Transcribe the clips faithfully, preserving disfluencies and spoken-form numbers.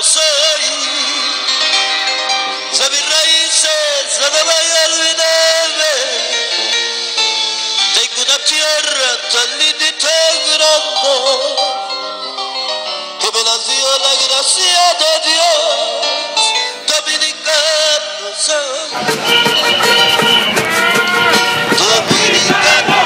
soy. De mis raíces no me voy a olvidarme. Tengo una tierra tan linda y tan grande que me la dio la gracia de Dios. Dominicano soy. Dominicano.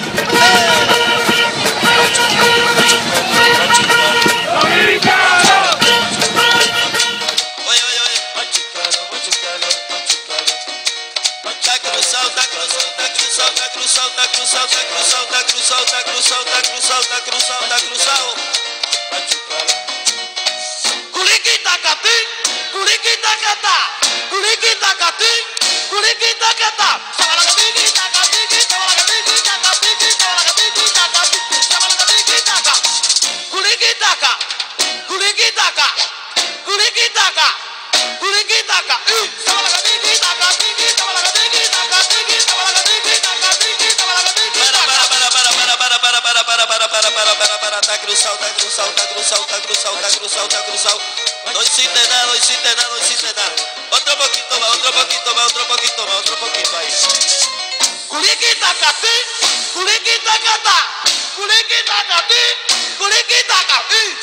Oye, oye, oye. Machicano, machicano, machicano. Está cruzado, está cruzado, está cruzado, está cruzado, está cruzado, está cruzado, está cruzado, está cruzado, está cruzado, está cruzado, está cruzado. Machicano. Culiquita catí, culiquita catá, culiquita catí, culiquita catá. Kulikitaka, kulikitaka, kulikitaka, kulikitaka, eh. Para, para, para, para, para, para, para, para, para, para, está cruzado, está cruzado, está cruzado, está cruzado, está cruzado, está cruzado. No hiciste nada, no hiciste nada, no hiciste nada. Otro poquito más, otro poquito más, otro poquito más, otro poquito ahí. Kulikitaka, sí, kulikitaka, ta, kulikitaka, sí, kulikitaka, eh.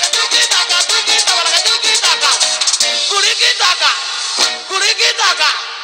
Kulikitaka, kulikitaka.